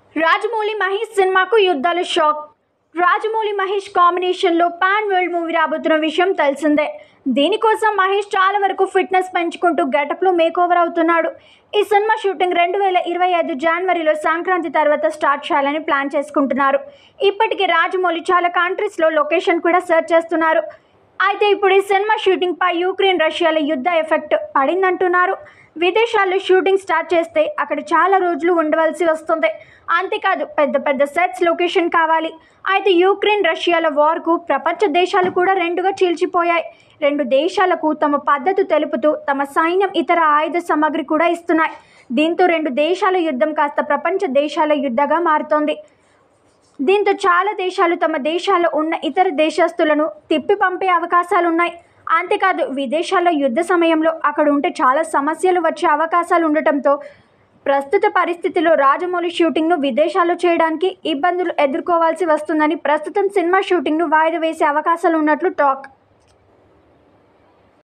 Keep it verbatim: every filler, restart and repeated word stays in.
రాజమౌళి మహేష్ సినిమాకు యుద్ధాలు షాక్. రాజమౌళి మహేష్ కాంబినేషన్లో పాన్ వరల్డ్ మూవీ రాబోతున్న విషయం తెలిసిందే. దీనికోసం మహేష్ చాలా వరకు ఫిట్నెస్ పెంచుకుంటూ గెటప్లో మేకోవర్ అవుతున్నాడు. ఈ సినిమా షూటింగ్ రెండు వేల ఇరవై ఐదు జనవరిలో సంక్రాంతి తర్వాత స్టార్ట్ చేయాలని ప్లాన్ చేసుకుంటున్నారు. ఇప్పటికే రాజమౌళి చాలా కంట్రీస్లో లొకేషన్ కూడా సెర్చ్ చేస్తున్నారు. అయితే ఇప్పుడు ఈ సినిమా షూటింగ్ పై యుక్రెయిన్ రష్యాల యుద్ధ ఎఫెక్ట్ పడిందంటున్నారు. విదేశాల్లో షూటింగ్ స్టార్ట్ చేస్తే అక్కడ చాలా రోజులు ఉండవలసి వస్తుంది. అంతేకాదు పెద్ద పెద్ద సెట్స్ లొకేషన్ కావాలి. అయితే యుక్రెయిన్ రష్యాల వార్కు ప్రపంచ దేశాలు కూడా రెండుగా చీల్చిపోయాయి. రెండు దేశాలకు తమ పద్ధతి తెలుపుతూ తమ సైన్యం ఇతర ఆయుధ సామగ్రి కూడా ఇస్తున్నాయి. దీంతో రెండు దేశాల యుద్ధం కాస్త ప్రపంచ దేశాల యుద్ధంగా మారుతోంది. దీంతో చాలా దేశాలు తమ దేశాల్లో ఉన్న ఇతర దేశస్తులను తిప్పి పంపే అవకాశాలున్నాయి. అంతేకాదు విదేశాల్లో యుద్ధ సమయంలో అక్కడ ఉంటే చాలా సమస్యలు వచ్చే అవకాశాలు ఉండటంతో ప్రస్తుత పరిస్థితిలో రాజమౌళి షూటింగ్ను విదేశాల్లో చేయడానికి ఇబ్బందులు ఎదుర్కోవాల్సి వస్తుందని ప్రస్తుతం సినిమా షూటింగ్ను వాయిదా వేసే అవకాశాలు ఉన్నట్లు టాక్.